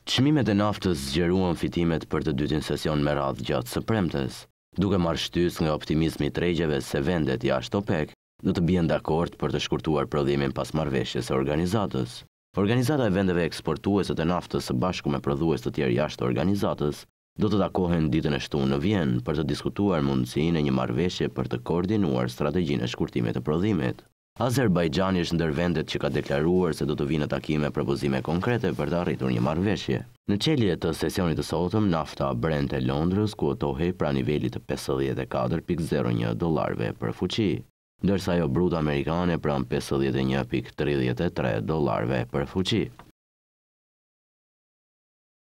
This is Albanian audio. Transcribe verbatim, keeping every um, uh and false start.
Çmimet e naftës zgjeruan fitimet për të dytin sesion me radhë gjatë së premtes, duke marrë shtys nga optimizmi i tregjeve se vendet jashtë OPEC do të bien dakord për të shkurtuar prodhimin pas marrëveshjes së organizatës. Organizata e vendeve eksportuese të naftës së bashku me prodhues të tjerë jashtë organizatës do të takohen ditën e shtunë në Vjenë për të diskutuar mundësinë e një marrëveshje për të koordinuar strategjinë e shkurtimit të prodhimit. Azerbajxhani është ndër vendet që ka deklaruar se do të vinë në takime propozime konkrete për të arritur një marrëveshje. Në çelje të sesionit të sotëm, nafta Brent e Londrës kuotohej pra nivelit të pesëdhjetë e katër pikë zero një dollarëve për fuqi, ndërsa ajo bruta amerikane pranë pesëdhjetë e një pikë tridhjetë e tre dollarëve për fuqi.